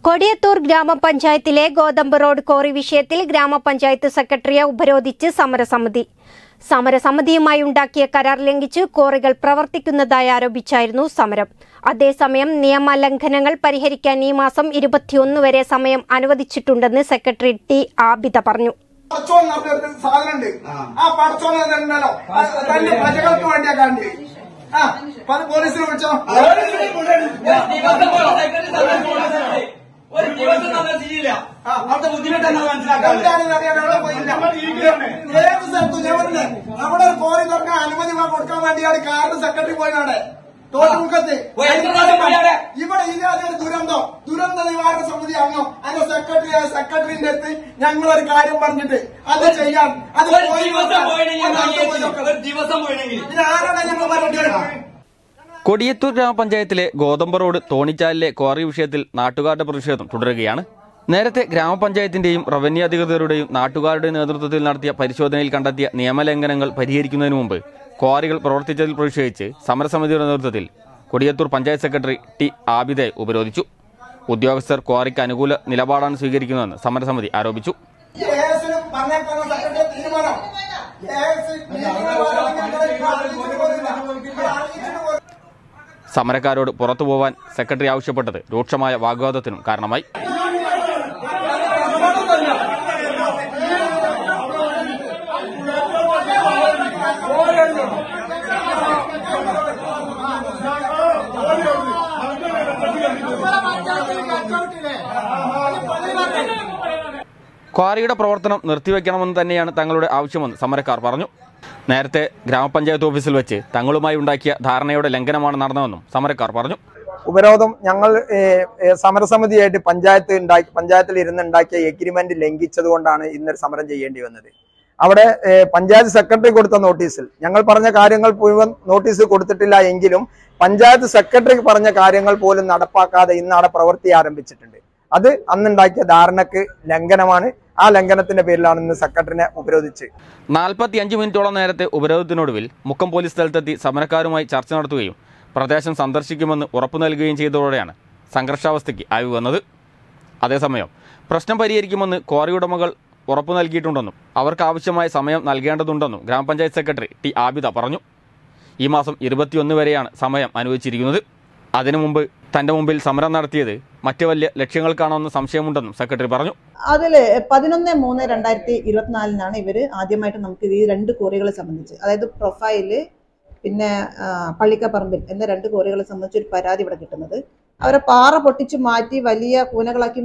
കൊടിയത്തൂർ ഗ്രാമപഞ്ചായത്തിലെ ഗോതമ്പ് road quarry വിഷയത്തിൽ ഗ്രാമപഞ്ചായത്ത് സെക്രട്ടറിയെ ഉപരോധിച്ച് സമരസമിതിയുമായി ഉണ്ടാക്കിയ കരാർ ലംഘിച്ച് കോറികൾ പ്രവർത്തിക്കുന്നതായി ആരോപിച്ചായിരുന്നു സമരം. അതേസമയം നിയമലംഘനങ്ങൾ പരിഹരിക്കാൻ ഈ മാസം 21 വരെ സമയം അനുവദിച്ചിട്ടുണ്ടെന്ന് സെക്രട്ടറി ടി ആബിദ പറഞ്ഞു. പോലീസിനെ വിളിച്ചോ. നമ്മുടെ കോറി തുറക്കാൻ അനുമതി കൊടുക്കാൻ വേണ്ടിയാണ് കാരണം സെക്രട്ടറി പോയാണ് തോട്ടുമുഖത്ത്. ഇവിടെ ഇല്ലാതെ ദുരന്ത നിവാരണ സമിതി അംഗം അതിന്റെ സെക്രട്ടറിന്റെ അടുത്ത് ഞങ്ങളൊരു കാര്യം പറഞ്ഞിട്ട് അത് ചെയ്യാൻ ആരാണ് ഞങ്ങൾ പറഞ്ഞിട്ട്. കൊടിയത്തൂർ ഗ്രാമപഞ്ചായത്തിലെ ഗോതമ്പ് റോഡ് തോണിച്ചാലിലെ ക്വാറി വിഷയത്തിൽ നാട്ടുകാരുടെ പ്രതിഷേധം തുടരുകയാണ്. നേരത്തെ ഗ്രാമപഞ്ചായത്തിന്റെയും റവന്യൂ അധികൃതരുടെയും നാട്ടുകാരുടെ നേതൃത്വത്തിൽ നടത്തിയ പരിശോധനയിൽ കണ്ടെത്തിയ നിയമലംഘനങ്ങൾ പരിഹരിക്കുന്നതിന് മുമ്പ് ക്വാറികൾ പ്രവർത്തിച്ചതിൽ പ്രതിഷേധിച്ച് സമരസമിതിയുടെ നേതൃത്വത്തിൽ കൊടിയത്തൂർ പഞ്ചായത്ത് സെക്രട്ടറി ടി ആബിദയെ ഉപരോധിച്ചു. ഉദ്യോഗസ്ഥർ ക്വാറിക്ക് അനുകൂല നിലപാടാണ് സ്വീകരിക്കുന്നതെന്ന് സമരസമിതി ആരോപിച്ചു. സമരക്കാരോട് പുറത്തുപോവാൻ സെക്രട്ടറി ആവശ്യപ്പെട്ടത് രൂക്ഷമായ വാഗ്വാദത്തിനും കാരണമായി. ക്വാറിയുടെ പ്രവർത്തനം നിർത്തിവെക്കണമെന്ന് തന്നെയാണ് തങ്ങളുടെ ആവശ്യമെന്ന് സമരക്കാർ പറഞ്ഞു. നേരത്തെ ഗ്രാമപഞ്ചായത്ത് ഓഫീസിൽ വെച്ച് തങ്ങളുമായി ഉണ്ടാക്കിയ ധാരണയുടെ ലംഘനമാണ് നടന്നതെന്നും സമരക്കാർ പറഞ്ഞു. ഉപരോധം ഞങ്ങൾ സമരസമിതിയായിട്ട് പഞ്ചായത്തിൽ ഇരുന്നുണ്ടാക്കിയ എഗ്രിമെന്റ് ലംഘിച്ചതുകൊണ്ടാണ് ഇന്നൊരു സമരം ചെയ്യേണ്ടി വന്നത്. അവിടെ പഞ്ചായത്ത് സെക്രട്ടറി കൊടുത്ത നോട്ടീസിൽ ഞങ്ങൾ പറഞ്ഞ കാര്യങ്ങൾ മുഴുവൻ നോട്ടീസ് കൊടുത്തിട്ടില്ല എങ്കിലും പഞ്ചായത്ത് സെക്രട്ടറി പറഞ്ഞ കാര്യങ്ങൾ പോലും നടപ്പാക്കാതെ ഇന്ന് അവിടെ പ്രവൃത്തി ആരംഭിച്ചിട്ടുണ്ട്. അത് അന്നുണ്ടാക്കിയ ധാരണക്ക് ലംഘനമാണ്. ആ ലംഘനത്തിന്റെ പേരിലാണ് ഇന്ന് സെക്രട്ടറിനെ ഉപരോധിച്ച് 45 മിനിറ്റോളം നേരത്തെ ഉപരോധത്തിനൊടുവിൽ മുക്കം പോലീസ് സ്ഥലത്തെത്തി സമരക്കാരുമായി ചർച്ച നടത്തുകയും പ്രദേശം സന്ദർശിക്കുമെന്ന് ഉറപ്പു നൽകുകയും ചെയ്തതോടെയാണ് സംഘർഷാവസ്ഥയ്ക്ക് ആയി വന്നത്. അതേസമയം പ്രശ്നം പരിഹരിക്കുമെന്ന് ക്വാറി ഉടമകൾ ഉറപ്പു നൽകിയിട്ടുണ്ടെന്നും അവർക്ക് ആവശ്യമായ സമയം നൽകേണ്ടതുണ്ടെന്നും ഗ്രാമപഞ്ചായത്ത് സെക്രട്ടറി ടി ആബിദ പറഞ്ഞു. ഈ മാസം 21 വരെയാണ് സമയം അനുവദിച്ചിരിക്കുന്നത്. അതിനു മുമ്പ് തന്റെ മുമ്പിൽ സമരം നടത്തിയത് മറ്റു വലിയ ലക്ഷ്യങ്ങൾക്കാണെന്ന് സംശയമുണ്ടെന്നും സെക്രട്ടറി പറഞ്ഞു. അതില് 11/3/2024 ഇവര് ആദ്യമായിട്ട് നമുക്ക് ഈ 2 കോറികളെ സംബന്ധിച്ച്, അതായത് പ്രൊഫൈല് പിന്നെ പള്ളിക്കപ്പറമ്പിൽ എന്ന 2 കോറികളെ സംബന്ധിച്ച് ഒരു പരാതി ഇവിടെ കിട്ടുന്നത്. അവരെ പാറ പൊട്ടിച്ച് മാറ്റി വലിയ കൂനകളാക്കി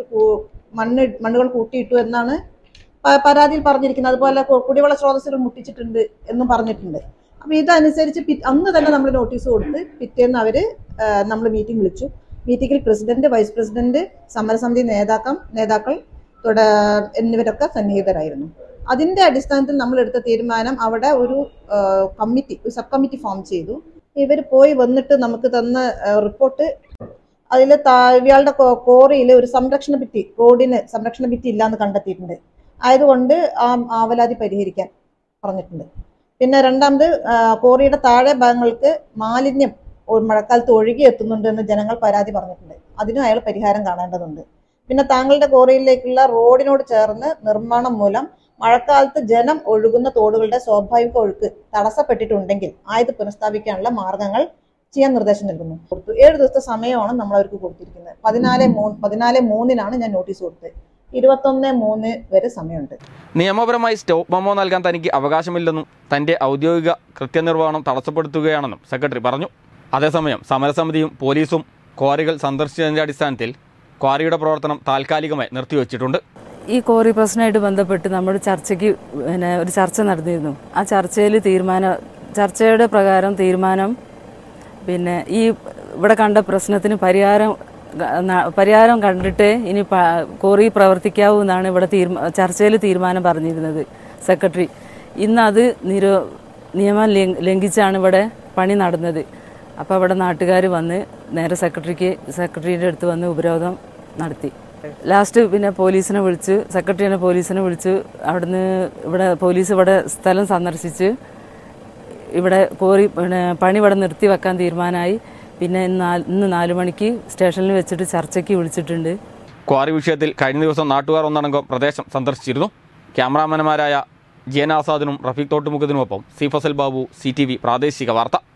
മണ്ണുകൾ കൂട്ടിയിട്ടു എന്നാണ് പരാതിയിൽ പറഞ്ഞിരിക്കുന്നത്. അതുപോലെ കുടിവെള്ള സ്രോതസ്സുകൾ മുട്ടിച്ചിട്ടുണ്ട് എന്നും പറഞ്ഞിട്ടുണ്ട്. അപ്പൊ ഇതനുസരിച്ച് അന്ന് തന്നെ നമ്മൾ നോട്ടീസ് കൊടുത്ത് പിറ്റേന്ന് നമ്മൾ മീറ്റിംഗ് വിളിച്ചു. മീറ്റിംഗിൽ പ്രസിഡന്റ്, വൈസ് പ്രസിഡന്റ്, സമരസമിതി നേതാക്കൾ എന്നിവരൊക്കെ സന്നിഹിതരായിരുന്നു. അതിന്റെ അടിസ്ഥാനത്തിൽ നമ്മൾ എടുത്ത തീരുമാനം അവിടെ ഒരു സബ് കമ്മിറ്റി ഫോം ചെയ്തു. ഇവർ പോയി വന്നിട്ട് നമുക്ക് തന്ന റിപ്പോർട്ട്, അതിൽ ഇയാളുടെ കോറിയിൽ ഒരു റോഡിന് സംരക്ഷണ ഭിത്തി ഇല്ലാന്ന് കണ്ടെത്തിയിട്ടുണ്ട്. ആയതുകൊണ്ട് ആ ആവലാതി പരിഹരിക്കാൻ പറഞ്ഞിട്ടുണ്ട്. പിന്നെ രണ്ടാമത്, കോറിയുടെ താഴെ ഭാഗങ്ങൾക്ക് മാലിന്യം മഴക്കാലത്ത് ഒഴുകി എത്തുന്നുണ്ട് എന്ന് ജനങ്ങൾ പരാതി പറഞ്ഞിട്ടുണ്ട്. അതിനും അയാൾ പരിഹാരം കാണേണ്ടതുണ്ട്. പിന്നെ താങ്കളുടെ കോറിയിലേക്കുള്ള റോഡിനോട് ചേർന്ന് നിർമ്മാണം മൂലം മഴക്കാലത്ത് ജനം ഒഴുകുന്ന തോടുകളുടെ സ്വാഭാവിക ഒഴുക്ക് തടസ്സപ്പെട്ടിട്ടുണ്ടെങ്കിൽ ആയത് പുനഃസ്ഥാപിക്കാനുള്ള മാർഗങ്ങൾ ചെയ്യാൻ നിർദ്ദേശം നൽകുന്നു. 7 ദിവസത്തെ സമയമാണ് നമ്മൾ അവർക്ക് കൊടുത്തിരിക്കുന്നത്. 14/3 ഞാൻ നോട്ടീസ് കൊടുത്തത്. 21/3 വരെ സമയമുണ്ട്. നിയമപരമായി സ്റ്റോപ്പ് മെമ്മോ നൽകാൻ തനിക്ക് അവകാശമില്ലെന്നും തന്റെ ഔദ്യോഗിക കൃത്യനിർവഹണം തടസ്സപ്പെടുത്തുകയാണെന്നും സെക്രട്ടറി പറഞ്ഞു. അതേസമയം സമരസമിതിയും പോലീസും ക്വാറികൾ സന്ദർശിച്ചതിന്റെ അടിസ്ഥാനത്തിൽ ക്വാറിയുടെ പ്രവർത്തനം താൽക്കാലികമായി നിർത്തിവെച്ചിട്ടുണ്ട്. ഈ ക്വാറി പ്രശ്നമായിട്ട് ബന്ധപ്പെട്ട് നമ്മൾ ഒരു ചർച്ച നടന്നിരുന്നു. ആ ചർച്ചയുടെ പ്രകാരം തീരുമാനം ഈ ഇവിടെ കണ്ട പ്രശ്നത്തിന് പരിഹാരം കണ്ടിട്ട് ഇനി കോറി പ്രവർത്തിക്കാവൂ എന്നാണ് ഇവിടെ ചർച്ചയിൽ തീരുമാനം പറഞ്ഞിരുന്നത് സെക്രട്ടറി. ഇന്ന് അത് നിയമം ലംഘിച്ചാണ് ഇവിടെ പണി നടന്നത്. അപ്പോൾ അവിടെ നാട്ടുകാർ വന്ന് നേരെ സെക്രട്ടറിയുടെ അടുത്ത് വന്ന് ഉപരോധം നടത്തി. ലാസ്റ്റ് പിന്നെ സെക്രട്ടറിനെ പോലീസിനെ വിളിച്ച് അവിടുന്ന് പോലീസ് ഇവിടെ സ്ഥലം സന്ദർശിച്ച് ഇവിടെ പണി ഇവിടെ നിർത്തി വെക്കാൻ തീരുമാനമായി. പിന്നെ ഇന്ന് 4 മണിക്ക് സ്റ്റേഷനിൽ വെച്ചിട്ട് ചർച്ചയ്ക്ക് വിളിച്ചിട്ടുണ്ട്. ക്വാറി വിഷയത്തിൽ കഴിഞ്ഞ ദിവസം നാട്ടുകാർ ഒന്നടങ്കം പ്രദേശം സന്ദർശിച്ചിരുന്നു. ക്യാമറാമാൻമാരായ ജിയൻ ആസാദിനും റഫീഖ് തോട്ടുമുഖത്തിനുമൊപ്പം സി ഫസൽ ബാബു, CTV പ്രാദേശിക വാർത്ത.